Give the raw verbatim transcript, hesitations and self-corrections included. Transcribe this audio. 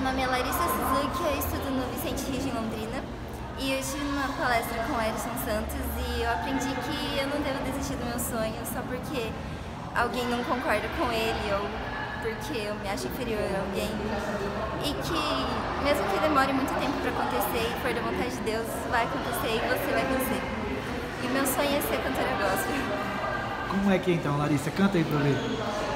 nome é Larissa Suzuki, eu estudo no Vicente Rijo, em Londrina. E eu estive numa palestra com o Erison Santos e eu aprendi que eu não devo desistir do meu sonho só porque alguém não concorda com ele ou porque eu me acho inferior a alguém. E que mesmo que demore muito tempo para acontecer e for da vontade de Deus, vai acontecer e você vai vencer. E o meu sonho é ser cantora gospel. Como é que é então, Larissa? Canta aí pra ver.